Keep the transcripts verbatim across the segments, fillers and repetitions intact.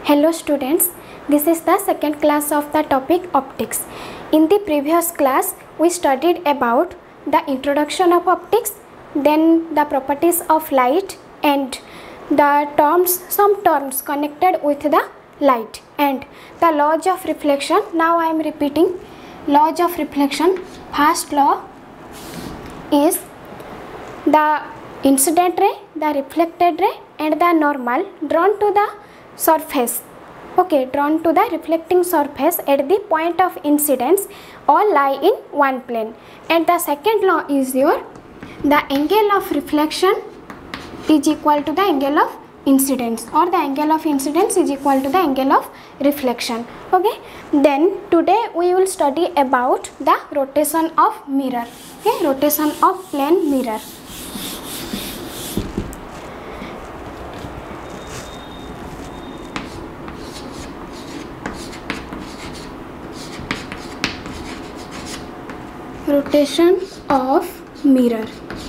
Hello students, this is the second class of the topic optics. In the previous class, we studied about the introduction of optics, then the properties of light and the terms, some terms connected with the light and the laws of reflection. Now I am repeating laws of reflection. First law is the incident ray, the reflected ray and the normal drawn to the surface, okay, drawn to the reflecting surface at the point of incidence all lie in one plane. And the second law is your the angle of reflection is equal to the angle of incidence, or the angle of incidence is equal to the angle of reflection. Okay, then today we will study about the rotation of mirror. Okay, rotation of plane mirror. Rotation of mirror.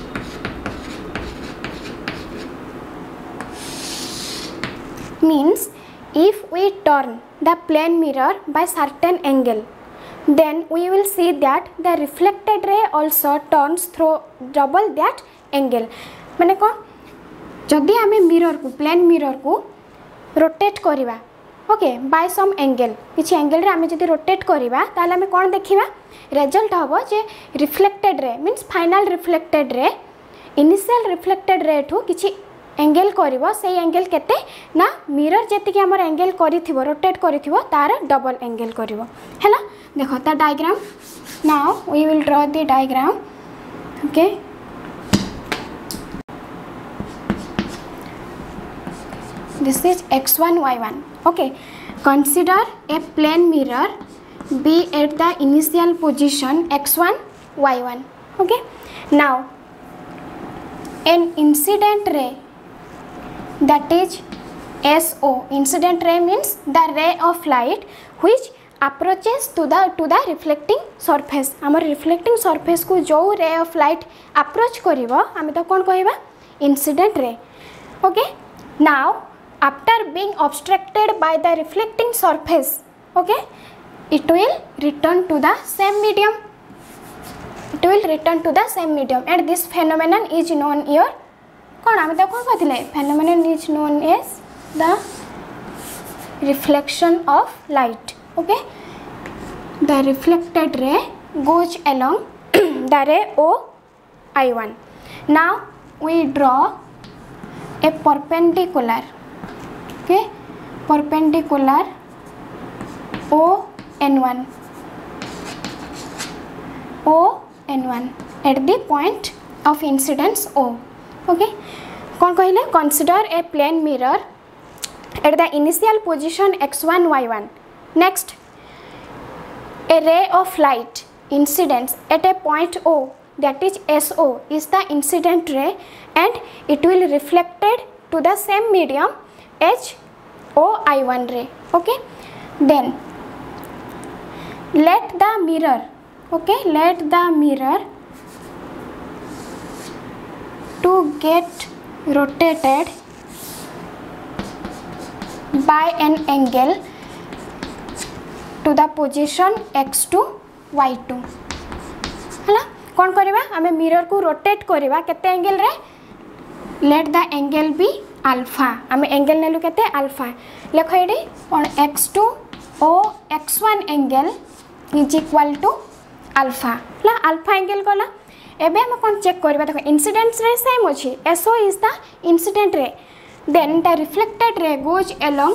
Means if we turn the plane mirror by certain angle, then we will see that the reflected ray also turns through double that angle. माने कौन जदि आमे mirror को plane mirror को rotate करिवा, okay, by some angle किछि angle रे आमे जदि रोटेट करिवा ताले आमे कोन देखिबा रिजल्ट हबो जे reflected ray means final reflected ray initial reflected ray ठू किछि एंगल करिवो, सेई एंगल केते ना मिरर जेति कि हमर एंगल करिथिबो रोटेट करिथिबो तार डबल एंगल करिवो हैला. देखो ता diagram. Now we will draw the diagram. Okay, this is x one y one. Okay, consider a plane mirror be at the initial position x one y one. Okay, now an incident ray, that is S O, incident ray means the ray of light which approaches to the to the reflecting surface. आमर reflecting surface को जो ray of light approach करिवो आमे तो कोन कहबा incident ray. Okay, now after being obstructed by the reflecting surface, okay, it will return to the same medium. It will return to the same medium, and this phenomenon is known here. कौन आमे तो कोन कहथिले phenomenon is known as the reflection of light. Okay, the reflected ray goes along the ray O I one. Now we draw a perpendicular, okay, perpendicular O N one, O N one at the point of incidence O. Okay, कौन कहले consider a plane mirror at the initial position x one y one. Next, a ray of light incidence at a point O, that is S O, is the incident ray and it will reflected to the same medium H O I one ray. Okay, then let the mirror, okay, let the mirror to get rotated by an angle to the position x two y two. हैला कौन करिबा आमे mirror को rotate करिबा केते angle रे, let the angle be alpha. आमे angle नेलु केते अल्फा. लेखो एडी कोन x two o x one angle is equal to alpha. ला अल्फा एंगल कोला एबे हम कोन चेक करबा. देखो इंसिडेंस रे सेम अछि, S O is the incident ray, then the reflected ray goes along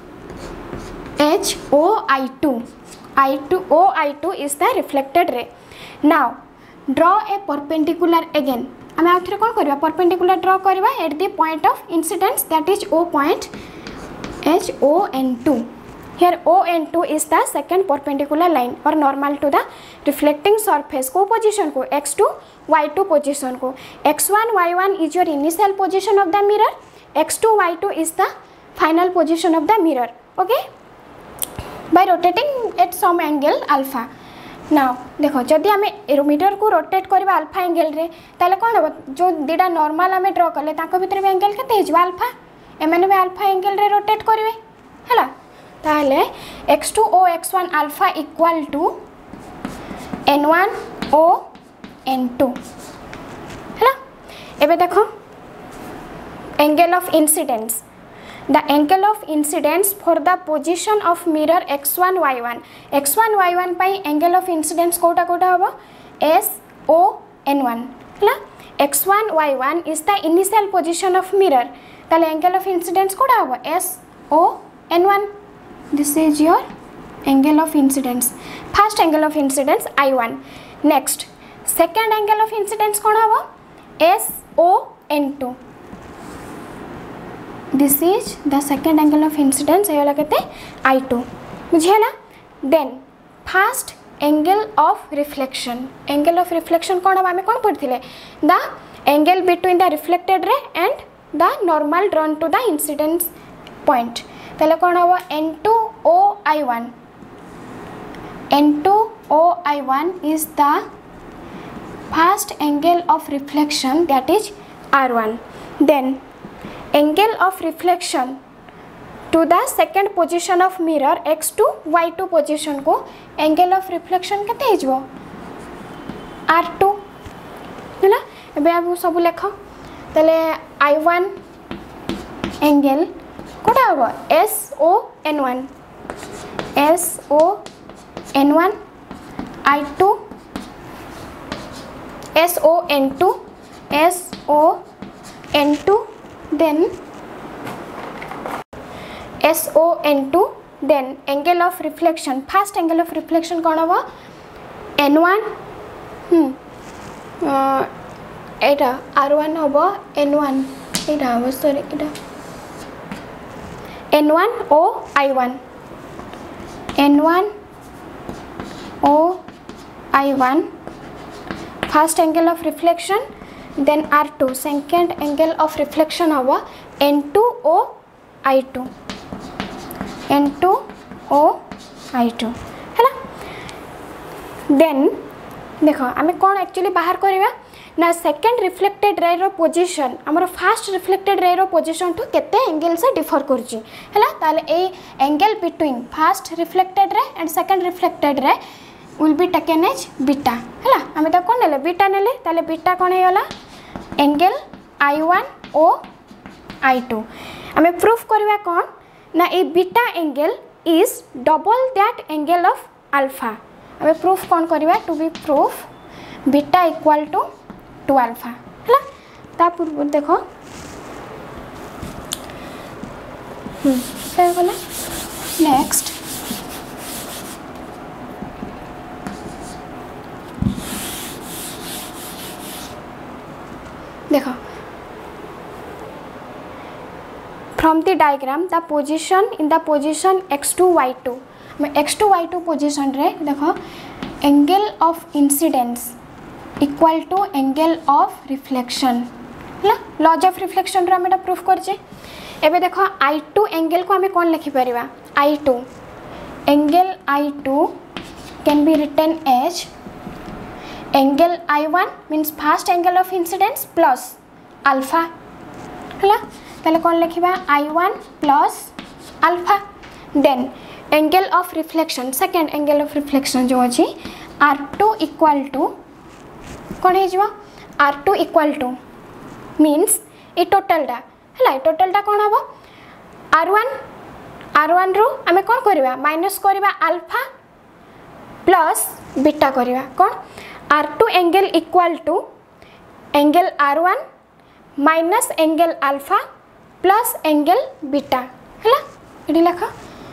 H O I two. I two O I two is the reflected ray. Now draw a perpendicular again. आमे आउथरे कोन करबा perpendicular draw करबा at the point of incidence, that is O point H O N two. Here O N two is the second perpendicular line or normal to the reflecting surface को position को x two y two position को. x one y one is your initial position of the mirror, x two y two is the final position of the mirror. Okay, by rotating at some angle alpha. Now देखो जदि आमे mirror को rotate करबा alpha angle रे ताले कोन हो जो दिडा normal आमे ड्रॉ करले ताको भीतर भी एंगल केते हिजबा अल्फा, एमाने भी अल्फा एंगल रे रोटेट करबे. है ताहले x two O x one alpha equal to N one O N two है एबे देखो angle of incidence the angle of incidence for the position of mirror x one y one x one y one पाई angle of incidence कोटा कोटा होबो s o n one है x one y one is the initial position of mirror ताले angle of incidence Kota होबो s o n one this is your angle of incidence first angle of incidence I one next second angle of incidence कोन होबो s o n two this is the second angle of incidence है लगते I two बुझेला then first angle of reflection angle of reflection कौन हम कौन पढ़ते the angle between the reflected ray and the normal drawn to the incidence point ताले कौन होगा n two o I one n two o I one is the first angle of reflection that is R one then angle of reflection to the second position of mirror x two y two position को angle of reflection केते हिजबो R two हैला एबे आबु सब लेख तले I one angle Kota होबो S O N one S O N one I two S O N two S O N two then S O N two then angle of reflection first angle of reflection कौन होगा N one हम्म एटा R one होगा N one एटा होगा sorry Etah N one O I one N one O I one first angle of reflection then R two second angle of reflection होगा N two O I two N two O I two है ना then देखो आमे कौन actually बाहर करिवा ना second reflected ray रो position हमर फर्स्ट रिफ्लेक्टेड रे रो पोजीशन टू केते एंगल से डिफर करची हैला ताले ए angle between first reflected ray and second reflected ray will be taken as beta हैला हमें तो कौन नेले बीटा नेले ताले बीटा कौन हेला angle I one O I two हमें प्रूफ करवा कौन ना ए beta angle is double that angle of alpha हमें प्रूफ कौन करवा to be proof beta equal to two alpha हैला ता पूर्व देखो हम से बोला नेक्स्ट देखो from the diagram the position in the position x two y two मैं x two y two position रे देखो angle of incidence equal to angle of reflection है laws of reflection रे हमें प्रूफ करजे एबे देखो I two angle को हमें कौन लिखि परिबा I two angle I two can be written as angle I one means first angle of incidence plus alpha हैला ताले कौन लिखिबा I one plus alpha then angle of reflection second angle of reflection जो अछि R two equal to कौन हे जिवो R two equal to means ए total टा हैला टोटल टा कौन हबो R one R one रो हमें कौन करबा माइनस करबा alpha plus beta करबा कौन R two angle equal to angle R one minus angle alpha plus angle beta हैला एडी लिखा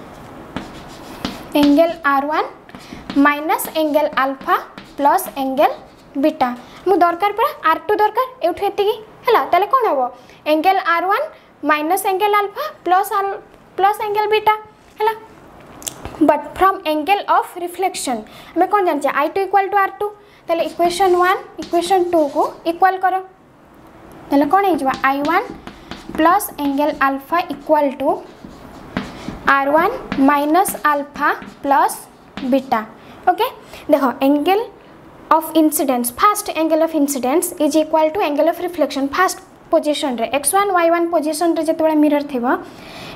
angle R one minus angle alpha plus angle beta मु दरकार परा R two दरकार एउठ हेतिकी हैला ताले कोन हबो angle R one minus angle alpha plus al plus angle beta हैला but from angle of reflection हमें कौन जानचे I two equal to R two ताले इक्वेशन one इक्वेशन two को इक्वल करो ताले कौन हे जबा I one plus angle alpha equal to R one minus alpha plus beta okay देखो angle of incidence first angle of incidence is equal to angle of reflection first position रे x one y one position रे जतबे mirror थिबो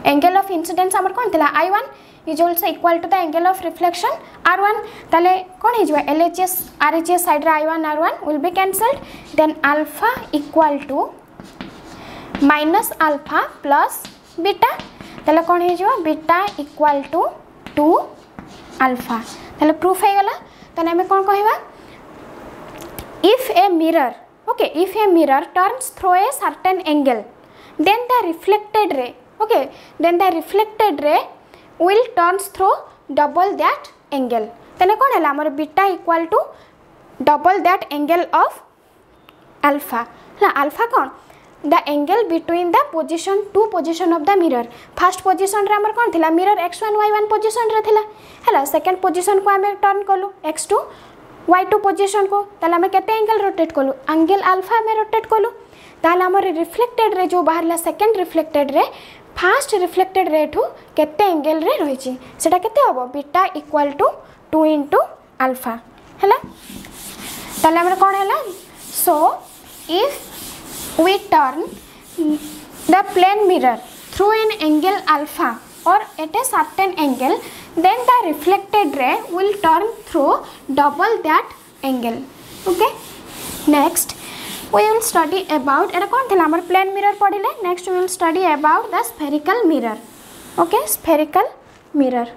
angle of incidence आमर कौन थिला I one is also equal to the angle of reflection R one ताले कौन हो L H S R H S side I one R one will be cancelled then alpha equal to minus alpha plus beta ताले कौन हो beta equal to two alpha ताले proof है गला ताले हमें कौन कहबा if a mirror okay if a mirror turns through a certain angle then the reflected ray okay then the reflected ray will turns through double that angle तने कौन है हमर beta equal to double that angle of alpha ना alpha कौन the angle between the position two position of the mirror first position रे हमर कौन थिला mirror x one y one position रे थिला हैला सेकंड पोजिशन को हमें टर्न कलु x two y two position को ताले हमें केते एंगल रोटेट कलु एंगल अल्फा में रोटेट कलु ताले हमर रिफ्लेक्टेड रे जो बाहरला second reflected ray first reflected ray ठू केते एंगल रे रहिछि सेटा केते होबो beta equal to two into alpha हैला ताले हमर कोन हैला so if we turn the plane mirror through an angle alpha or at a certain angle then the reflected ray will turn through double that angle okay next we will study about eta kon thila amar plane mirror padile next we will study about the spherical mirror okay spherical mirror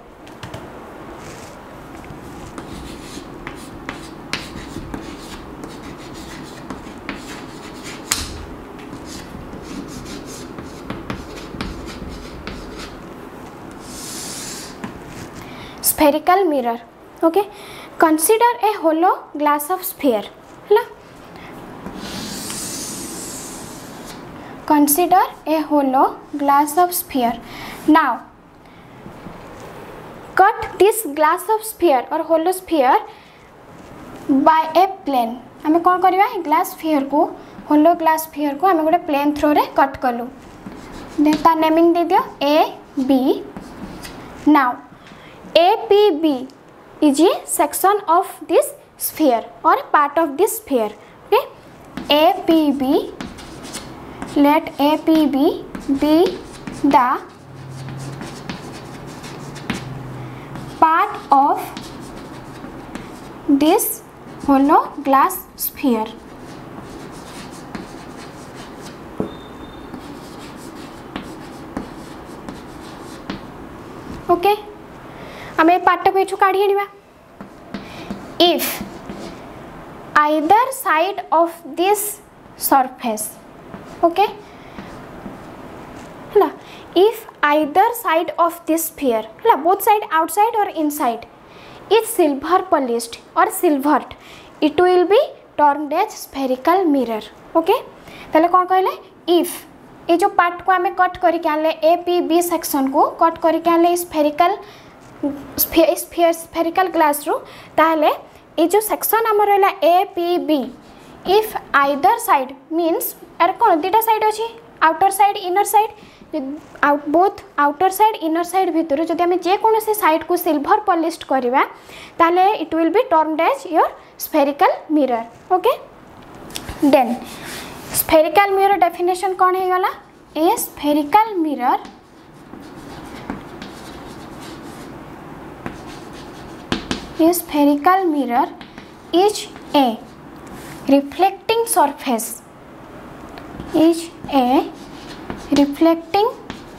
spherical mirror okay consider a hollow glass of sphere hela consider a hollow glass of sphere now cut this glass of sphere or hollow sphere by a plane हमें कौन करवा glass sphere को hollow glass sphere को हमें गोटे plane throw रे cut कलु तार नेमिंग दे दियो A B now A P B is a section of this sphere or part of this sphere okay A P B let A P B be the part of this hollow glass sphere okay हमें part को काढ़ी आनिबा if either side of this surface okay हला if either side of this sphere हला both side outside or inside is silver polished or silvered it will be turned as spherical mirror okay ताले कोन कहले if ये जो part को हमें cut करके आनले ए पी बी सेक्शन को कट करके आनले स्फेरिकल स्फेरिकल ग्लास रू ताहले ये जो सेक्शन आमर रहा A P B if either side means यार कौन दुटा साइड अच्छी outer side inner side out both outer side inner side भितर जदि आम जेकोसी साइड को सिल्वर पॉलिश्ड करवा ताहले it will be turned as your spherical mirror okay then spherical mirror definition कौन है गला a spherical mirror A spherical mirror is a reflecting surface is a reflecting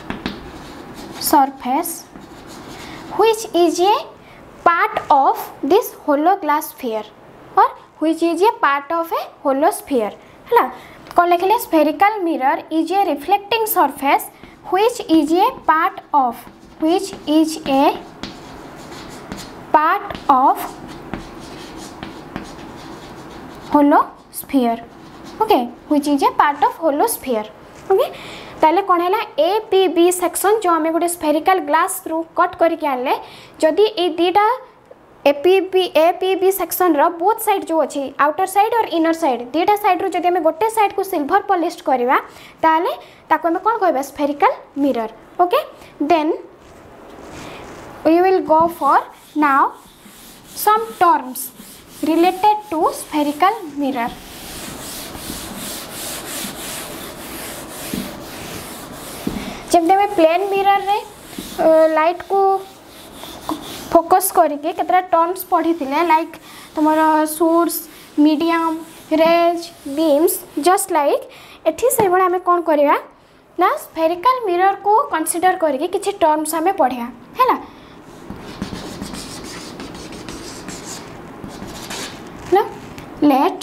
surface which is a part of this hollow glass sphere or which is a part of a hollow sphere है कौन लिखले spherical mirror is a reflecting surface which is a part of which is a part of hollow sphere okay which is a part of hollow sphere okay ताले कौन है ए P B section जो आम गोटे spherical glass रू cut करके आनले जदि ए दीटा A P B A P B section रो बोथ साइड जो अच्छी outer side or inner side दीटा साइड रू जदि आम गोटे साइड को सिल्वर पॉलिश्ड करवा ताले ताको आम कौन कहबा spherical mirror okay then we will go for now some terms related to spherical mirror जब आम प्लेन मिरर रे लाइट को फोकस करके केतरा टर्म्स पढ़ी थिले लाइक तुमर source medium rays beams just like एठी से बडा हमें कोन करिया ना स्फेरिकल मिरर को कंसीडर करके किछि टर्म्स हमें पढ़िया हैला ना let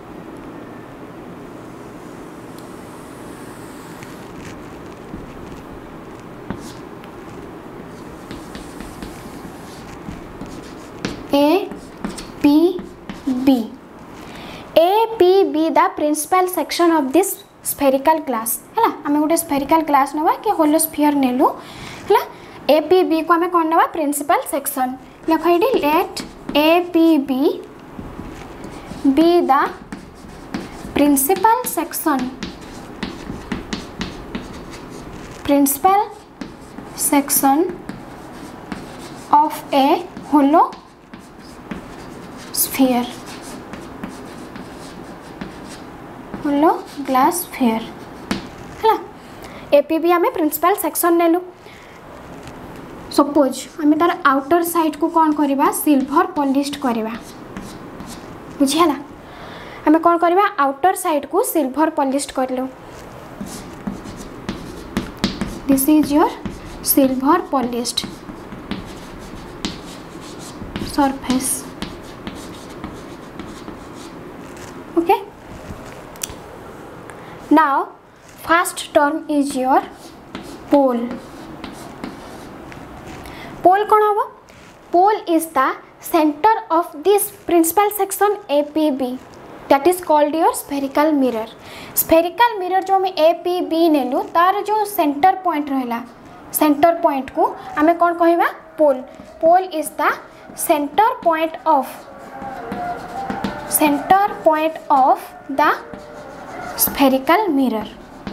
A P B A P B the principal section of this spherical glass है ना आमे गोटे spherical glass नवा कि होलो स्फीयर नेलु है ना A P B को आमे कोन नवा principal section लिखो इडी let A P B be the principal section principal section of a hollow sphere hollow glass sphere है एपीबी आमे प्रिंसिपल सेक्शन नेलु सपोज आमे तार आउटर साइड को कौन करबा सिल्वर पॉलिश्ड करबा बुझियाला आमे कौन करबा आउटर साइड को सिल्वर पॉलिश्ड करलो this is your silver polished surface okay now first term is your pole pole kon hobo pole is the center of this principal section A P B that is called your spherical mirror spherical mirror जो हमें A P B नेलु तार जो center point रहला center point को हमें कौन कहबा pole pole is the center point of center point of the spherical mirror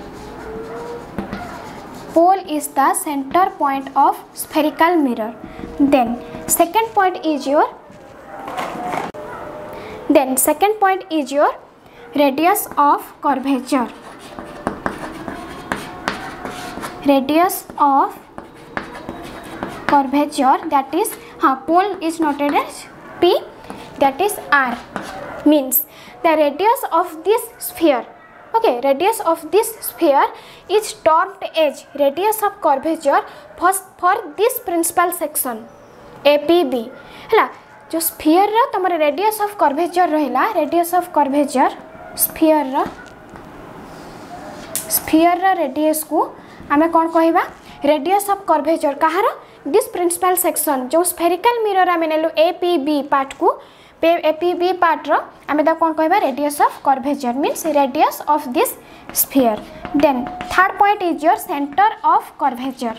pole is the center point of spherical mirror then second point is your then second point is your radius of curvature radius of curvature that is ha pole is noted as P that is R means the radius of this sphere okay radius of this sphere is termed as radius of curvature for, for this principal section A P B हला जो sphere रा तमरे radius of curvature रहिला radius of curvature sphere रा sphere रा radius को आमे कोन कहबा radius of curvature Kahar this principal section जो spherical mirror आमे नेलु A P B part को A P B part रो आमे दा कोन कहबा radius of curvature means radius of this sphere then third point is your center of curvature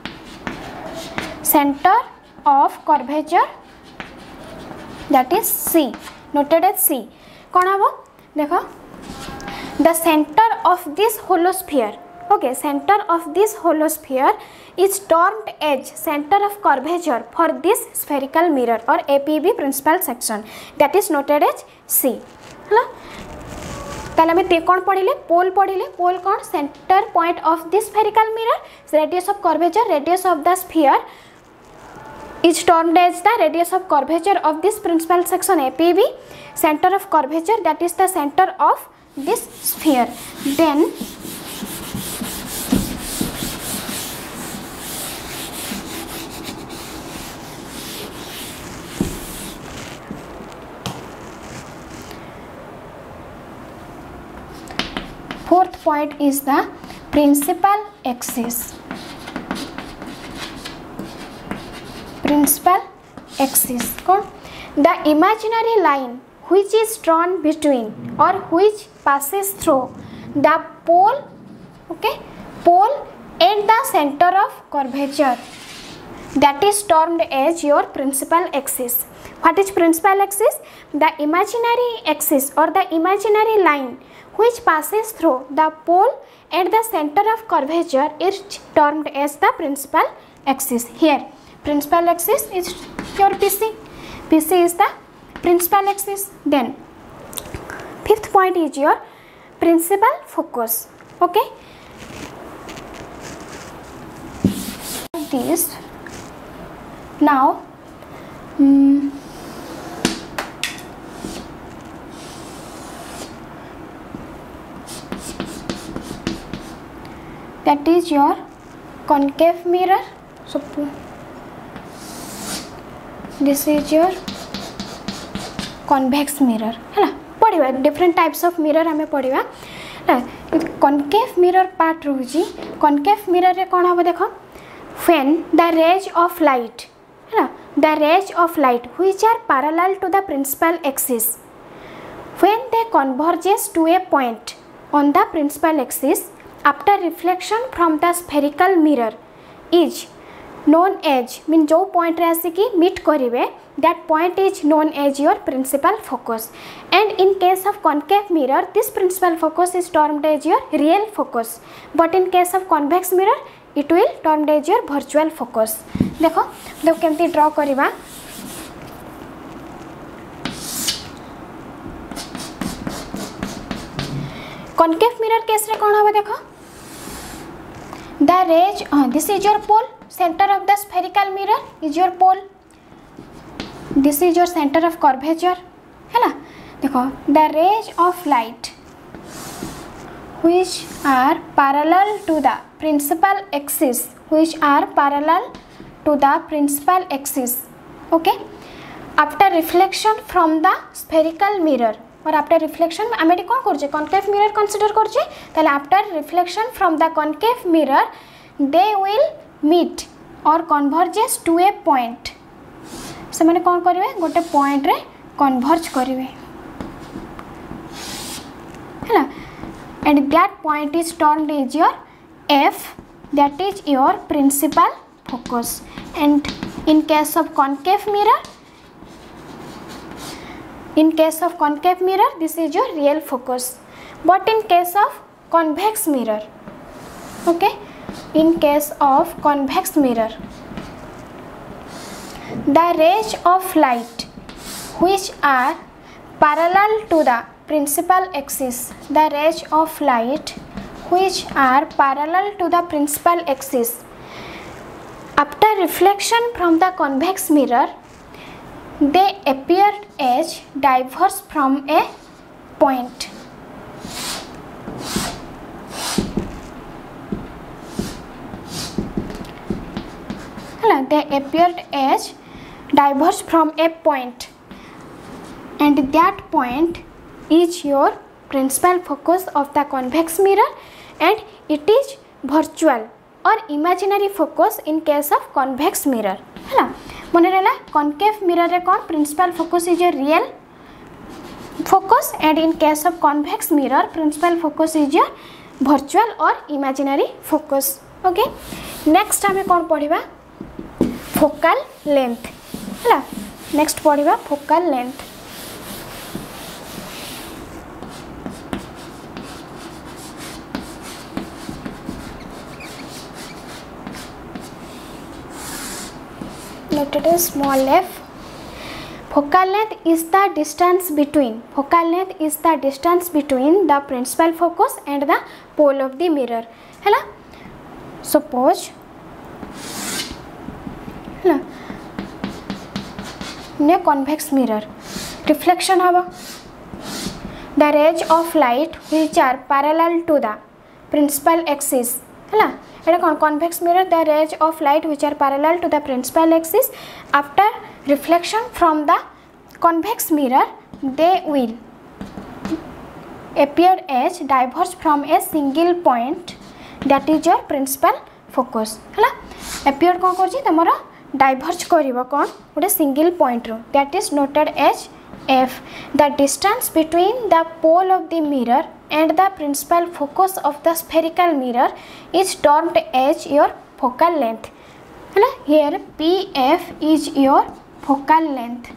center of curvature that is C noted as C कोन हबो देखो the center of this hollow sphere okay center of this hollow sphere is termed as center of curvature for this spherical mirror or A P B principal section that is noted as C हला ताले में ते कोन पढिले pole पढिले pole कोन centre point of this spherical mirror radius of curvature radius of the sphere is termed as the radius of curvature of this principal section A P B center of curvature that is the center of this sphere then fourth point is the principal axis principal axis the imaginary line which is drawn between or which passes through the pole okay pole and the center of curvature that is termed as your principal axis. What is principal axis? The imaginary axis or the imaginary line which passes through the pole and the center of curvature is termed as the principal axis. Here principal axis is your P C. P C is the principal axis. Then fifth point is your principal focus. Okay. this. Now um, that is your concave mirror. So this is your convex mirror है ना. पढ़िबा different types of mirror हमें पढ़िबा. Concave mirror part रोजी. Concave mirror रे कौन हम देख when the rays of light है ना the rays of light which are parallel to the principal axis when they converges to a point on the principal axis after reflection from the spherical mirror is known as mean जो point रे आसिकी meet करिवे that point is known as your principal focus, and in case of concave mirror this principal focus is termed as your real focus, but in case of convex mirror it will termed as your virtual focus. देखो देखो केमती draw करिवा. concave mirror case रे कोन हबे देखो the rays uh, this is your pole, center of the spherical mirror is your pole, this is your center of curvature है ना. देखो the rays of light which are parallel to the principal axis which are parallel to the principal axis okay after reflection from the spherical mirror और after reflection आम ये कौन कर concave mirror consider कर after reflection from the concave mirror they will meet or converges to a point. से मैंने कौन करेंगे गोटे पॉइंट रे कन्वर्ज करेंगे है ना. And that point is termed is your F that is your principal focus. And in case of concave mirror in case of concave mirror this is your real focus, but in case of convex mirror okay in case of convex mirror the rays of light which are parallel to the principal axis the rays of light which are parallel to the principal axis after reflection from the convex mirror they appeared as diverge from a point. They appeared as diverge from a point, and that point is your principal focus of the convex mirror, and it is virtual or imaginary focus in case of convex mirror. है ना. मन रहा concave mirror रे कौन principal focus is your real focus, and in case of convex mirror principal focus is your virtual और imaginary focus. Okay next आम कौन पढ़ा फोकल लेंथ है. नेक्स्ट पढ़ा focal length. Noted as small f. Focal length is the distance between focal length is the distance between the principal focus and the pole of the mirror है ना. Suppose है ना ने convex mirror reflection हवा the rays of light which are parallel to the principal axis है ना. এটা কোন convex mirror the rays of light which are parallel to the principal axis after reflection from the convex mirror they will appear as diverge from a single point that is your principal focus है ना. appear कौन कर तुम diverge कर कौन गोटे single point row that is noted as f. the distance between the pole of the mirror and the principal focus of the spherical mirror is termed as your focal length है ना. here pf is your focal length.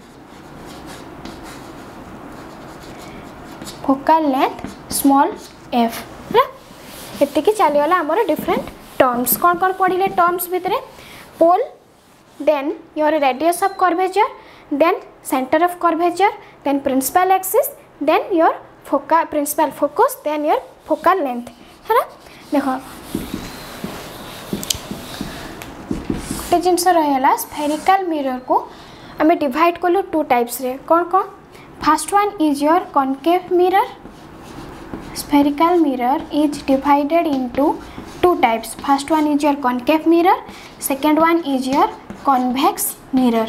focal length small f है ना. एतिकी चलीगला आमर different terms कौन कौन पढ़ले terms भितर पोल then your radius of curvature then center of curvature then principal axis then your focal principal focus then your focal length है ना. देखो गोटे जिनस रहा स्फेरिकल मिरर को आम डिवाइड कलु टू टाइप्स रे कौन कौन first one is your concave mirror spherical mirror is divided into two types first one is your concave mirror second one is your convex mirror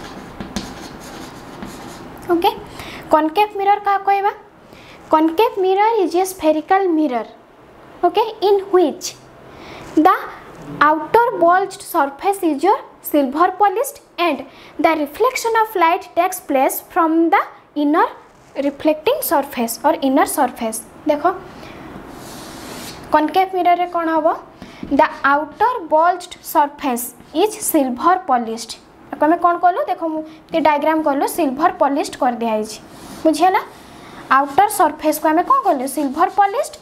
okay concave mirror का कहबा concave mirror is a spherical mirror okay in which the outer bulged surface is your silver polished and the reflection of light takes place from the inner reflecting surface or inner surface देखो concave mirror रे कौन हम the outer bulged surface is silver polished आम कौन कलु देखो मुझे diagram कलु सिल्वर पॉलिश्ड कर दिखाई बुझीगला आउटर सरफेस को आम कौन कलु silver polished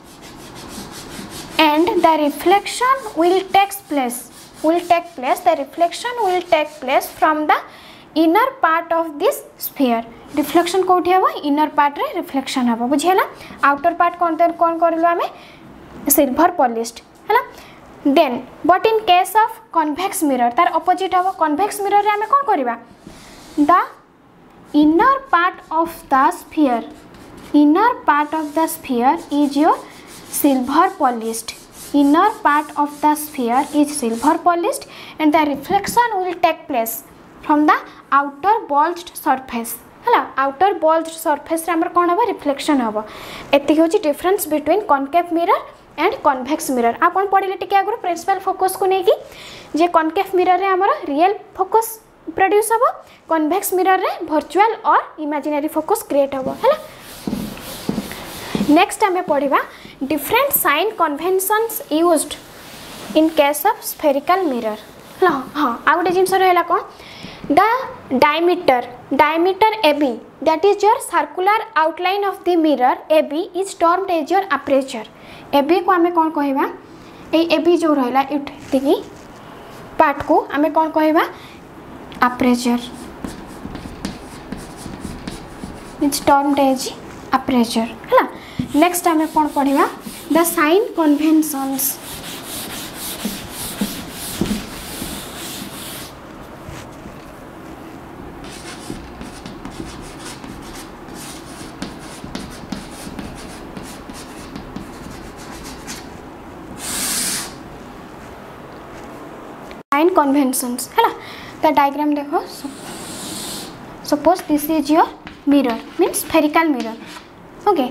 and the reflection will takes place will take place the reflection will take place from the inner part of this sphere reflection कौटी हम इनर पार्ट रे रिफ्लेक्शन हम बुझीगला आउटर पार्ट कौन कौन करलु आम सिल्वर पॉलिश्ड है then but in case of convex mirror तार अपोजिट हम कन्वेक्स मिरर रे आम कौन करवा the inner part of the sphere inner part of the sphere is your silver polished inner part of the sphere is silver polished and the reflection will take place from the outer bulged surface है outer bulged surface रे कौन हम reflection हम एति होची difference between concave mirror and convex mirror आप कौन पढ़े टिके आगु प्रिंसिपल फोकस को लेकिन जे कॉनकेव मिरर रे हमर रियल फोकस प्रोड्यूस हम कन्वेक्स मिरर रे वर्चुअल और इमेजिनरी फोकस क्रिएट हम है नेक्स्ट आम पढ़ा different sign conventions used in case of spherical mirror हाँ आ गोटे जिन रहा कौन the diameter diameter A B that is your circular outline of the mirror A B is termed as your aperture A B को आम कौन कहवा ए बी जो रहा ये पार्ट को आम कौन कहवा aperture is termed as aperture है नेक्स्ट आम कौन पढ़ा the sign conventions sign conventions है द डायग्राम देखो suppose this is your mirror means spherical mirror okay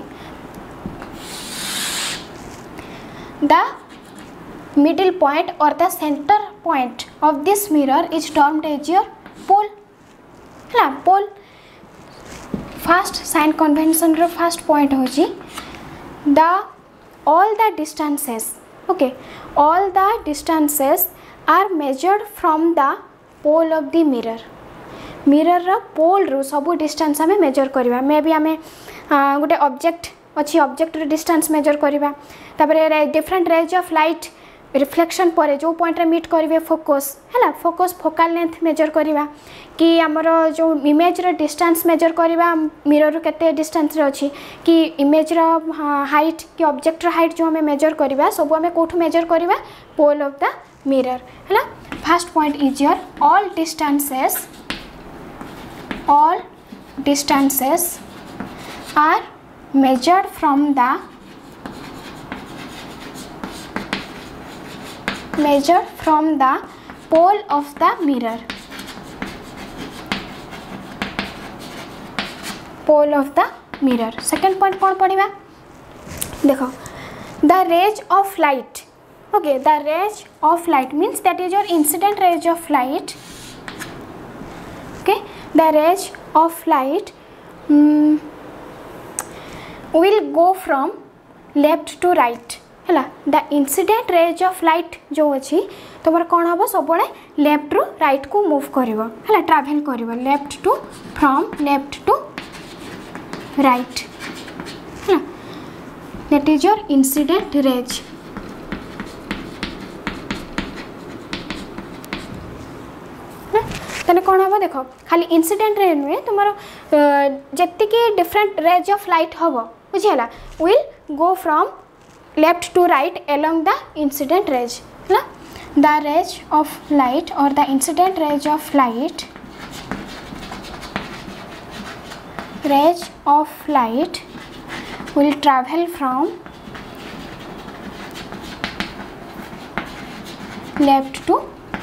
the middle point or the center point of this mirror is termed as your pole है pole first sign convention रो first point होची the all the distances okay all the distances are measured from the pole of the mirror mirror रो pole रो सब distance हमें measure करवा मे भी हमें गोटे ऑब्जेक्ट अच्छी ऑब्जेक्ट डिस्टेंस मेजर करवा तापर different rays of light reflection पर जो पॉइंट रे मीट करेंगे फोकस है फोकस फोकाल लेंथ मेजर करवा कि आमर जो इमेज रो डिस्टेंस मेजर करवा मिरर केते डिस्टेंस रे अच्छी कि इमेज रो हाइट कि ऑब्जेक्ट रो हाइट जो हमें मेजर करवा सब हमें कोठू मेजर करवा पोल ऑफ द मिरर है first point is your all distances all distances are measured from the measured from the pole of the mirror pole of the mirror second point कौन पढ़ा देखो the rays of light okay the rays of light means that is your incident rays of light okay the rays of light um, will go from left to right है the incident rays of light जो अच्छी तुम कौन हम सब left रु right को move कर ट्रावेल कर left to from left to right है that is your incident rays तेने कौन हम देख खाली इंसिडेंट रे नुहे तुम जी डिफरेंट रेज ऑफ लाइट हम बुझीगला will go from left to right along the incident rays है the rays of light or the incident rays of light rays of light will travel from left to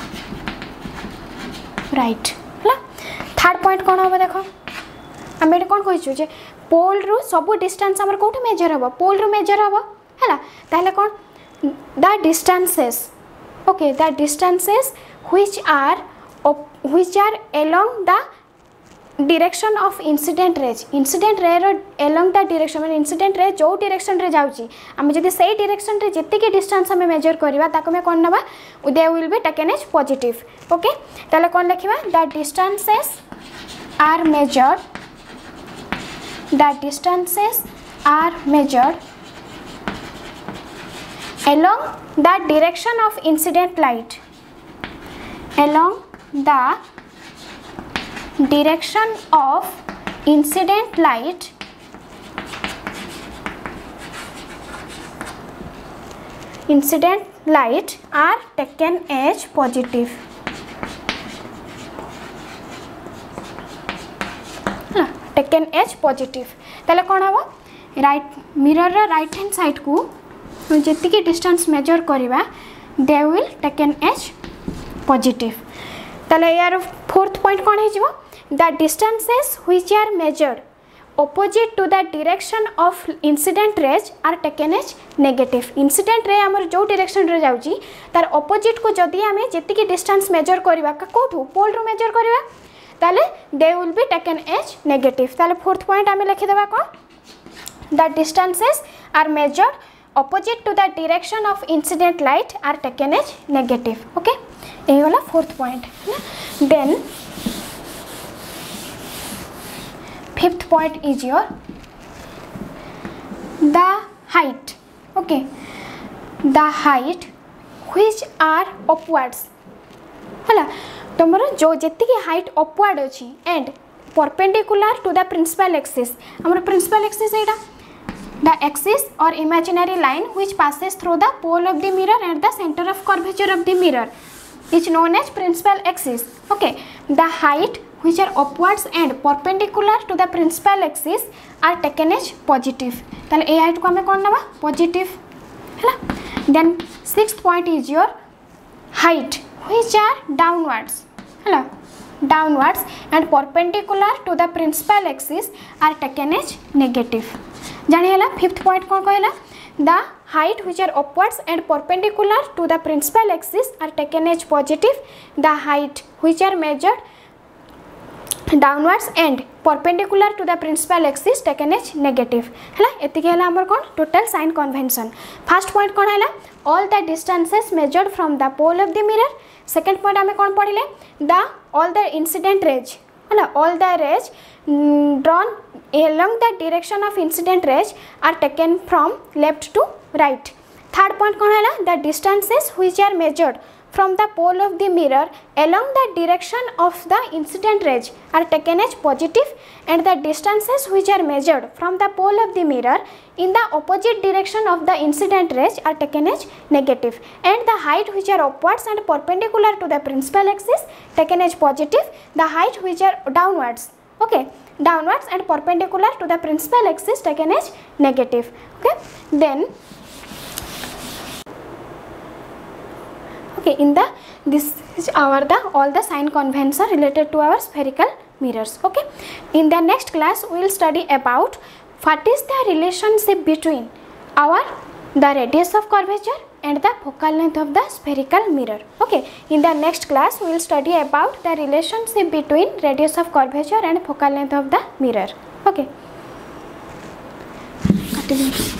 right. Third point कौन हम देख आम ये कौन कहीचु जे पोल रु सब distance आमर कौट मेजर हम पोल रु मेजर हम है ताहले कौन the distances okay the distances which are which are along the direction of incident rays incident ray रो अलोंग द डायरेक्शन माने इंसिडेंट रे जो डायरेक्शन रे जाउची आम जदी सेही डायरेक्शन रे जति डिस्टेंस हम मेजर करबा ताको में कोन नबा they will be taken as positive okay ताले कोन लिखिबा the distances are measured the distances are measured along the direction of incident light along the direction of incident light incident light are taken as positive हाँ taken as positive ताले कौन हवा right mirror रा right hand side को जी distance measure करवा they will taken as positive ताले यार फोर्थ पॉइंट कौन है the distances which are measured opposite to the direction of incident rays are taken as negative incident ray हमर जो डायरेक्शन रे जाउची तार ऑपोजिट को जदी हमें जति डिस्टेंस मेजर करबा कोठू पोल रो मेजर करबा ताले they will be taken as negative ताले फोर्थ पॉइंट हमें लिखि देबा कोन the distances are measured opposite to the direction of incident light are taken as negative okay ये वाला fourth point then fifth point is your the height okay the height which are upwards हला तमरो जो जेति की height upward अछि and perpendicular to the principal axis हमर principal axis Etah the axis or imaginary line which passes through the pole of the mirror and the center of curvature of the mirror is known as principal axis okay the height which are upwards and perpendicular to the principal axis are taken as positive ताले ए height को हमें कौन नबा positive हैला then sixth point is your height which are downwards हैला downwards and perpendicular to the principal axis are taken as negative जाने हला fifth point कौन कहला the height which are upwards and perpendicular to the principal axis are taken as positive the height which are measured downwards and perpendicular to the principal axis taken as negative हला एतिके हला हमर कोन total sign convention first point कोन हला all the distances measured from the pole of the mirror second point हमें कोन पढिले the all the incident rays हला all the raise drawn along the direction of incident rays are taken from left to right third point kon hala the distances which are measured from the pole of the mirror along the direction of the incident rays are taken as positive and the distances which are measured from the pole of the mirror in the opposite direction of the incident rays are taken as negative and the height which are upwards and perpendicular to the principal axis taken as positive the height which are downwards okay downwards and perpendicular to the principal axis taken as negative okay then okay in the this is our the all the sign convention related to our spherical mirrors okay in the next class we will study about what is the relationship between our the radius of curvature and the focal length of the spherical mirror okay in the next class we will study about the relationship between radius of curvature and focal length of the mirror okay